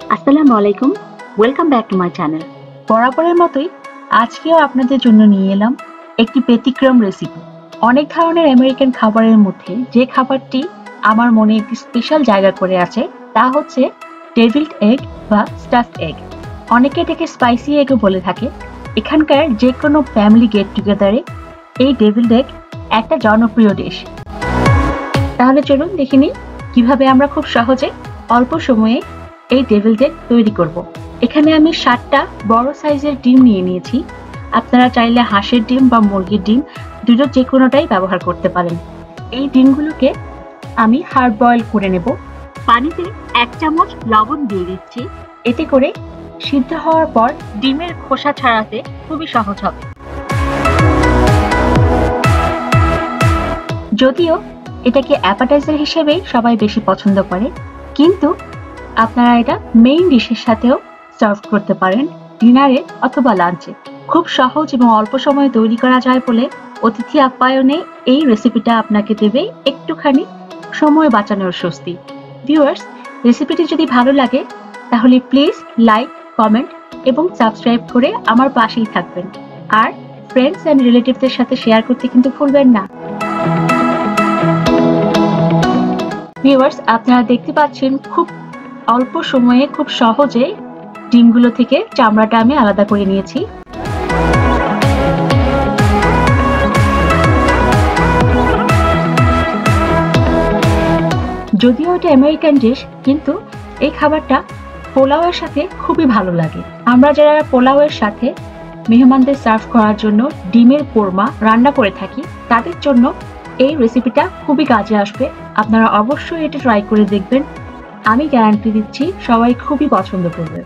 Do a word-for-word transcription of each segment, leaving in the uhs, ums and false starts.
আসসালামু আলাইকুম, welcome back to my channel. বরাবরের মতোই আজকেও আপনাদের জন্য নিয়ে এলাম একটি ব্যতিক্রম রেসিপি। অনেক ধরনের আমেরিকান খাবারের মধ্যে যে খাবারটি আমার মনে একটি স্পেশাল জায়গা করে আছে তা হচ্ছে ডেভিলড এগ বা স্টাফড এগ। অনেকে এটাকে স্পাইসি এগও বলে থাকে। এখানকার যে কোনো ফ্যামিলি গেট টুগেদারে এই ডেভিলড এগ একটা জনপ্রিয় ডিশ। তাহলে চলুন দেখে নিই কিভাবে আমরা খুব সহজে অল্প সময়ে এই ডেভিলড এগ তৈরি করব। এখানে আমি সাতটা বড় সাইজের ডিম নিয়ে নিয়েছি। আপনারা চাইলে হাঁসের ডিম বা মুরগির ডিম দুটো যে কোনোটাই ব্যবহার করতে পারেন। এই ডিমগুলোকে আমি হার্ড বয়েল করে নেব। পানিতে এক চামচ লবণ দিয়ে দিচ্ছি, এতে করে সিদ্ধ হওয়ার পর ডিমের খোসা ছাড়াতে খুবই সহজ হবে। যদিও এটাকে অ্যাপাটাইজার হিসেবেই সবাই বেশি পছন্দ করে, কিন্তু আপনারা এটা মেইন ডিশের সাথেও সার্ভ করতে পারেন, ডিনারে অথবা লাঞ্চে। খুব সহজ এবং অল্প সময়ে তৈরি করা যায় বলে অতিথি আপ্যায়নে এই রেসিপিটা আপনাকে দেবে একটুখানি সময় বাঁচানোর স্বস্তি। ভিউয়ার্স, রেসিপিটি যদি ভালো লাগে তাহলে প্লিজ লাইক, কমেন্ট এবং সাবস্ক্রাইব করে আমার পাশেই থাকবেন। আর ফ্রেন্ডস অ্যান্ড রিলেটিভদের সাথে শেয়ার করতে কিন্তু ভুলবেন না। ভিউয়ার্স, আপনারা দেখতে পাচ্ছেন খুব অল্প সময়ে খুব সহজে ডিমগুলো থেকে চামড়াটা আমি আলাদা করে নিয়েছি। যদিও এটা আমেরিকান ডিশ, কিন্তু এই খাবারটা পোলাওয়ের সাথে খুবই ভালো লাগে। আমরা যারা পোলাওয়ের সাথে মেহমানদের সার্ভ করার জন্য ডিমের কোরমা রান্না করে থাকি, তাদের জন্য এই রেসিপিটা খুবই কাজে আসবে। আপনারা অবশ্যই এটা ট্রাই করে দেখবেন। আমি গ্যারান্টি দিচ্ছি সবাই খুবই পছন্দ করবে।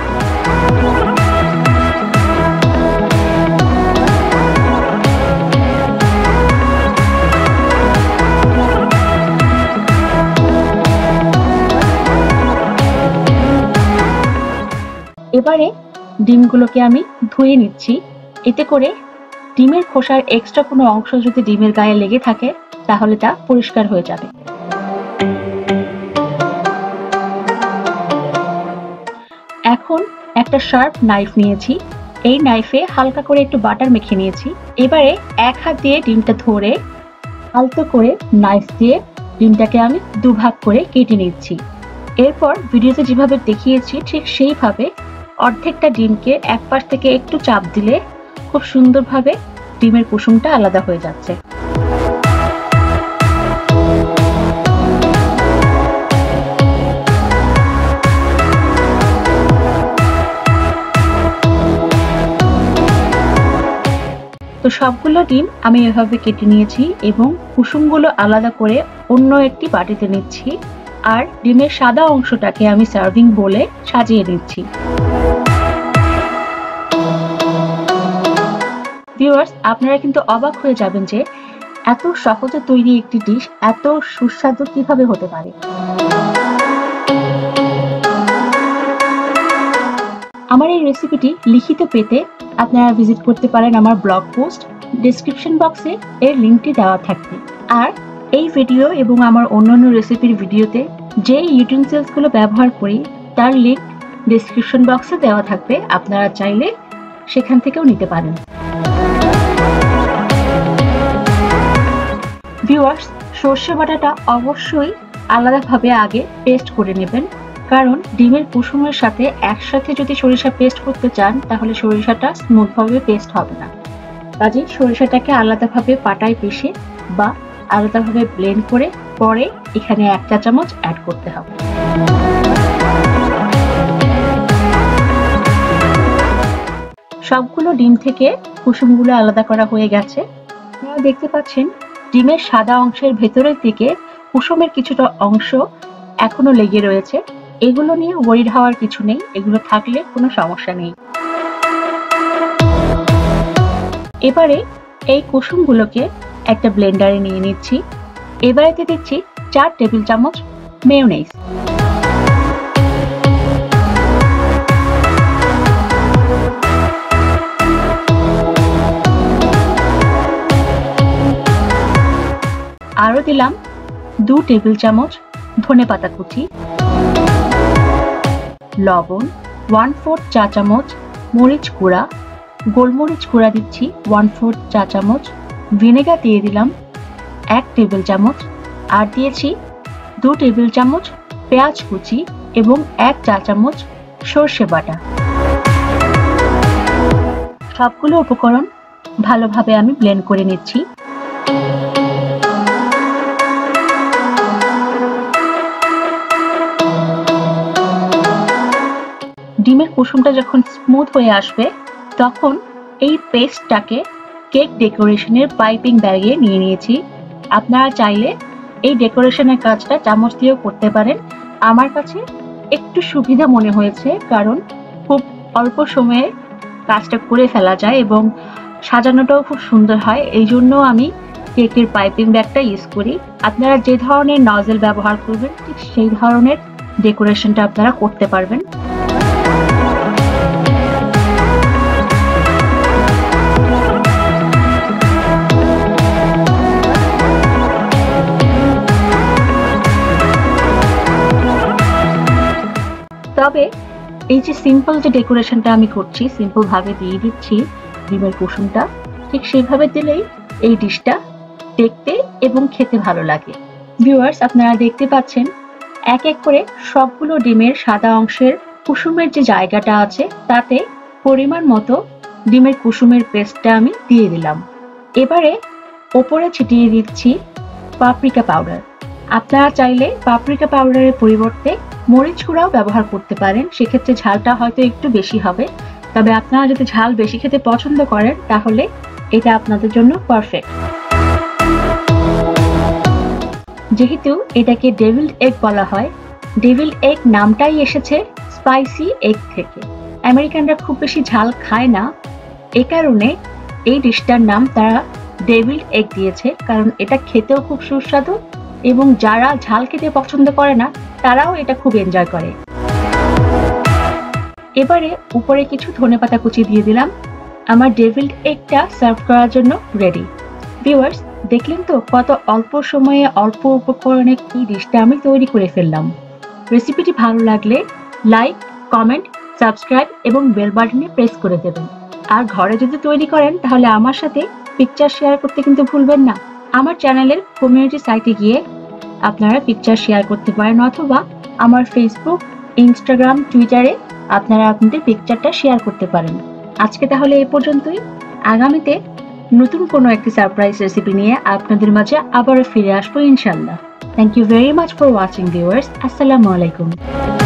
এবারে ডিমগুলোকে আমি ধুয়ে নিচ্ছি, এতে করে ডিমের খোসার এক্সট্রা কোনো অংশ যদি ডিমের গায়ে লেগে থাকে তাহলে তা পরিষ্কার হয়ে যাবে। এখন একটা শার্প নাইফ নিয়েছি, এই নাইফে হালকা করে একটু বাটার মেখে নিয়েছি। এবারে এক হাত দিয়ে ডিমটা ধরে আলতো করে নাইফ দিয়ে ডিমটাকে আমি দুভাগ করে কেটে নিচ্ছি। এরপর ভিডিওতে যেভাবে দেখিয়েছি ঠিক সেইভাবে অর্ধেকটা ডিমকে এক পাশ থেকে একটু চাপ দিলে খুব সুন্দরভাবে ডিমের কুসুমটা আলাদা হয়ে যাচ্ছে। তো সবগুলো ডিম আমি এভাবে কেটে নিয়েছি এবং কুসুমগুলো আলাদা করে অন্য একটি বাটিতে নিচ্ছি, আর ডিমের সাদা অংশটাকে আমি সার্ভিং বোলে সাজিয়ে নিচ্ছি। ভিউয়ার্স, আপনারা কিন্তু অবাক হয়ে যাবেন যে এত সহজে তৈরি একটি ডিশ এত সুস্বাদু কিভাবে হতে পারে। আমার এই রেসিপিটি লিখিত পেতে আপনারা ভিজিট করতে পারেন আমার ব্লগ পোস্ট, ডেসক্রিপশন বক্সে এর লিঙ্কটি দেওয়া থাকবে। আর এই ভিডিও এবং আমার অন্যান্য রেসিপির ভিডিওতে যে ইউটেনসিলসগুলো ব্যবহার করি তার লিঙ্ক ডেসক্রিপশন বক্সে দেওয়া থাকবে, আপনারা চাইলে সেখান থেকেও নিতে পারেন। ভিউয়ার্স, সর্ষে বাটাটা অবশ্যই আলাদাভাবে আগে পেস্ট করে নেবেন, কারণ ডিমের কুসুমের সাথে একসাথে যদি সরিষা পেস্ট করতে চান তাহলে সরিষাটা স্মুথভাবে পেস্ট হবে না। কাজেই সরিষাটাকে আলাদাভাবে পাটায় পিষে বা আলাদাভাবে ব্লেন্ড করে পরে এখানে এক চা চামচ অ্যাড করতে হবে। সবগুলো ডিম থেকে কুসুমগুলো আলাদা করা হয়ে গেছে। আপনারা দেখতে পাচ্ছেন ডিমের সাদা অংশের ভেতরের দিকে কুসুমের কিছুটা অংশ এখনো লেগে রয়েছে। এগুলো নিয়ে ওয়ারিড হওয়ার কিছু নেই, এগুলো থাকলে কোনো সমস্যা নেই। এবারে এই কুসুমগুলোকে একটা ব্লেন্ডারে নিয়ে নিচ্ছি। এবারেতে দিচ্ছি চার টেবিল চামচ মেয়োনেজ। আরো দিলাম দু টেবিল চামচ ধনেপাতা কুচি, লবণ, ওয়ান ফোর্থ চা চামচ মরিচ গুঁড়া, গোলমরিচ গুঁড়া দিচ্ছি ওয়ান ফোর্থ চা চামচ, ভিনেগার দিয়ে দিলাম এক টেবিল চামচ, আর দিয়েছি দু টেবিল চামচ পেঁয়াজ কুচি এবং এক চা চামচ সর্ষে বাটা। সবগুলো উপকরণ ভালোভাবে আমি ব্লেন্ড করে নিচ্ছি। ডিমের কুসুমটা যখন স্মুথ হয়ে আসবে তখন এই পেস্টটাকে কেক ডেকোরেশনের পাইপিং ব্যাগে নিয়ে নিয়েছি। আপনারা চাইলে এই ডেকোরেশনের কাজটা চামচ দিয়েও করতে পারেন। আমার কাছে একটু সুবিধা মনে হয়েছে, কারণ খুব অল্প সময়ে কাজটা করে ফেলা যায় এবং সাজানোটাও খুব সুন্দর হয়, এই জন্য আমি কেকের পাইপিং ব্যাগটা ইউজ করি। আপনারা যে ধরনের নজেল ব্যবহার করবেন ঠিক সেই ধরনের ডেকোরেশনটা আপনারা করতে পারবেন। তবে এই যে সিম্পল যে ডেকোরেশনটা আমি করছি, সিম্পল ভাবে দিয়ে দিচ্ছি ডিমের কুসুমটা, ঠিক সেইভাবে দিলেই এই ডিশটা দেখতে এবং খেতে ভালো লাগে। ভিউয়ার্স, আপনারা দেখতে পাচ্ছেন এক এক করে সবগুলো ডিমের সাদা অংশের কুসুমের যে জায়গাটা আছে তাতে পরিমাণ মতো ডিমের কুসুমের পেস্টটা আমি দিয়ে দিলাম। এবারে ওপরে ছিটিয়ে দিচ্ছি পাপরিকা পাউডার। আপনারা চাইলে পাপরিকা পাউডারের পরিবর্তে মরিচ গুঁড়াও ব্যবহার করতে পারেন, সেক্ষেত্রে ঝালটা হয়তো একটু বেশি হবে। তবে আপনারা যদি ঝাল বেশি খেতে পছন্দ করেন তাহলে এটা আপনাদের জন্য পারফেক্ট। যেহেতু এটাকে ডেভিলড এগ বলা হয়, ডেভিলড এগ নামটাই এসেছে স্পাইসি এগ থেকে। আমেরিকানরা খুব বেশি ঝাল খায় না, এ কারণে এই ডিশটার নাম তারা ডেভিলড এগ দিয়েছে, কারণ এটা খেতেও খুব সুস্বাদু এবং যারা ঝাল খেতে পছন্দ করে না তারাও এটা খুব এনজয় করে। এবারে উপরে কিছু ধনেপাতা কুচি দিয়ে দিলাম। আমার ডেভিলড এগটা সার্ভ করার জন্য রেডি। ভিউয়ার্স, দেখলেন তো কত অল্প সময়ে অল্প উপকরণে কি ডিশটা আমি তৈরি করে ফেললাম। রেসিপিটি ভালো লাগলে লাইক, কমেন্ট, সাবস্ক্রাইব এবং বেল বাটনে প্রেস করে দেবেন। আর ঘরে যদি তৈরি করেন তাহলে আমার সাথে পিকচার শেয়ার করতে কিন্তু ভুলবেন না। আমার চ্যানেলের কমিউনিটি সাইটে গিয়ে আপনারা পিকচার শেয়ার করতে পারেন, অথবা আমার ফেসবুক, ইনস্টাগ্রাম, টুইটারে আপনারা আপনাদের পিকচারটা শেয়ার করতে পারেন। আজকে তাহলে এ পর্যন্তই। আগামীতে নতুন কোনো একটি সারপ্রাইজ রেসিপি নিয়ে আপনাদের মাঝে আবারও ফিরে আসবো ইনশাল্লাহ। Thank you very much for watching viewers. আসসালামু আলাইকুম।